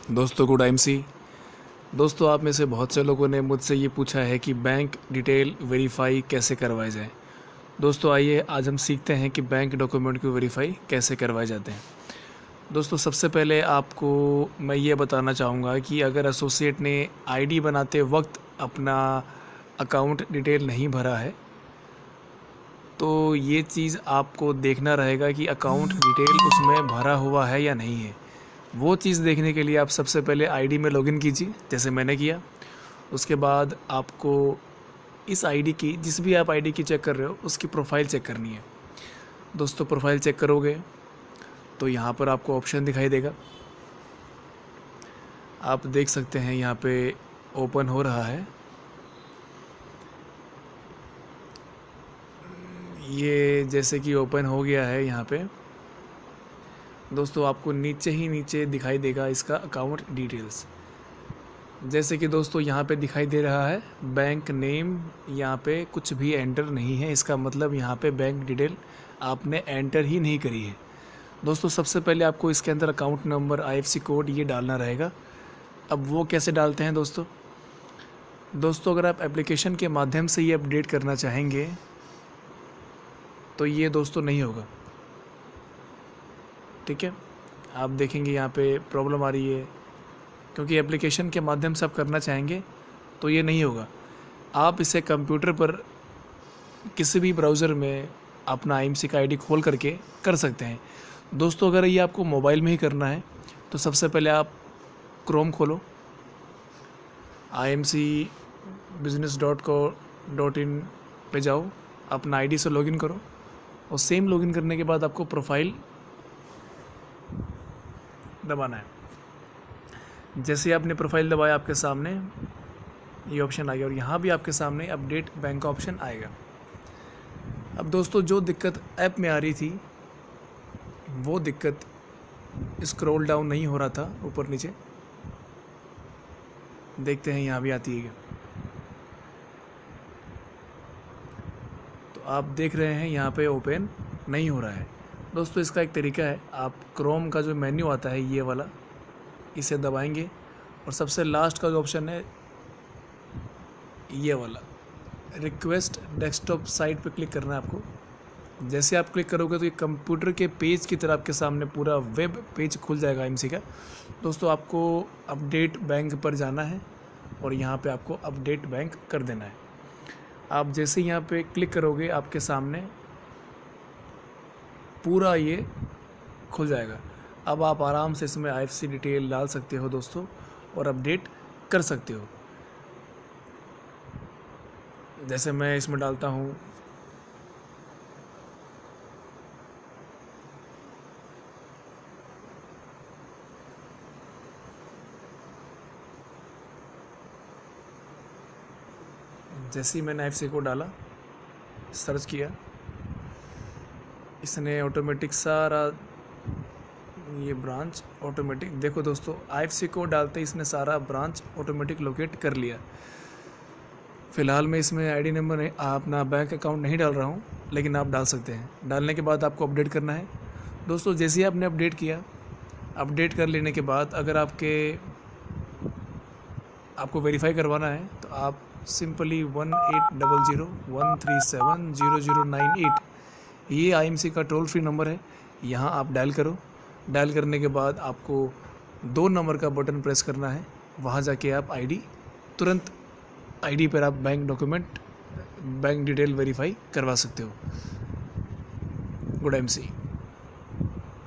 दोस्तों good time सी। दोस्तों आप में से बहुत से लोगों ने मुझसे ये पूछा है कि बैंक डिटेल वेरीफाई कैसे करवाए जाए। दोस्तों आइए आज हम सीखते हैं कि बैंक डॉक्यूमेंट को वेरीफाई कैसे करवाए जाते हैं। दोस्तों सबसे पहले आपको मैं ये बताना चाहूँगा कि अगर एसोसिएट ने आईडी बनाते वक्त अपना अकाउंट डिटेल नहीं भरा है तो ये चीज़ आपको देखना रहेगा कि अकाउंट डिटेल उसमें भरा हुआ है या नहीं है। वो चीज़ देखने के लिए आप सबसे पहले आईडी में लॉगिन कीजिए, जैसे मैंने किया। उसके बाद आपको इस आईडी की, जिस भी आप आईडी की चेक कर रहे हो, उसकी प्रोफाइल चेक करनी है। दोस्तों प्रोफाइल चेक करोगे तो यहाँ पर आपको ऑप्शन दिखाई देगा। आप देख सकते हैं यहाँ पे ओपन हो रहा है। ये जैसे कि ओपन हो गया है यहाँ पे दोस्तों, आपको नीचे दिखाई देगा इसका अकाउंट डिटेल्स। जैसे कि दोस्तों यहाँ पे दिखाई दे रहा है बैंक नेम, यहाँ पे कुछ भी एंटर नहीं है। इसका मतलब यहाँ पे बैंक डिटेल आपने एंटर ही नहीं करी है। दोस्तों सबसे पहले आपको इसके अंदर अकाउंट नंबर, आईएफएससी कोड ये डालना रहेगा। अब वो कैसे डालते हैं दोस्तों अगर आप एप्लीकेशन के माध्यम से ये अपडेट करना चाहेंगे तो ये दोस्तों नहीं होगा, ठीक है। आप देखेंगे यहाँ पे प्रॉब्लम आ रही है क्योंकि एप्लीकेशन के माध्यम से आप करना चाहेंगे तो ये नहीं होगा। आप इसे कंप्यूटर पर किसी भी ब्राउज़र में अपना आईएमसी का आईडी खोल करके कर सकते हैं। दोस्तों अगर ये आपको मोबाइल में ही करना है तो सबसे पहले आप क्रोम खोलो, imcbusiness.co.in पे जाओ, अपना आईडी से लॉगिन करो और सेम लॉगिन करने के बाद आपको प्रोफाइल दबाना है। जैसे आपने प्रोफाइल दबाया आपके सामने ये ऑप्शन आ गया और यहाँ भी आपके सामने अपडेट बैंक का ऑप्शन आएगा। अब दोस्तों जो दिक्कत ऐप में आ रही थी वो दिक्कत स्क्रॉल डाउन नहीं हो रहा था ऊपर नीचे, देखते हैं यहाँ भी आती है। तो आप देख रहे हैं यहाँ पे ओपन नहीं हो रहा है। दोस्तों इसका एक तरीका है, आप क्रोम का जो मेन्यू आता है ये वाला, इसे दबाएंगे और सबसे लास्ट का जो ऑप्शन है ये वाला, रिक्वेस्ट डेस्कटॉप साइट पे क्लिक करना है आपको। जैसे आप क्लिक करोगे तो ये कंप्यूटर के पेज की तरह आपके सामने पूरा वेब पेज खुल जाएगा आईएमसी का। दोस्तों आपको अपडेट बैंक पर जाना है और यहाँ पे आपको अपडेट बैंक कर देना है। आप जैसे यहाँ पे क्लिक करोगे आपके सामने पूरा ये खुल जाएगा। अब आप आराम से इसमें आईएफएससी डिटेल डाल सकते हो दोस्तों और अपडेट कर सकते हो। जैसे मैं इसमें डालता हूँ जैसे ही मैंने आईएफएससी को डाला, सर्च किया, इसने ऑटोमेटिक सारा ये ब्रांच ऑटोमेटिक, देखो दोस्तों आईएफएससी कोड डालते ही इसने सारा ब्रांच ऑटोमेटिक लोकेट कर लिया। फ़िलहाल मैं इसमें आईडी नंबर नहीं, अपना बैंक अकाउंट नहीं डाल रहा हूँ, लेकिन आप डाल सकते हैं। डालने के बाद आपको अपडेट करना है। दोस्तों जैसे ही आपने अपडेट किया, अपडेट कर लेने के बाद अगर आपको वेरीफाई करवाना है तो आप सिंपली 180013700098 ये आईएमसी का टोल फ्री नंबर है, यहाँ आप डायल करो। डायल करने के बाद आपको 2 नंबर का बटन प्रेस करना है, वहाँ जाके आप तुरंत आईडी पर आप bank document, bank detail verify करवा सकते हो। Good MC.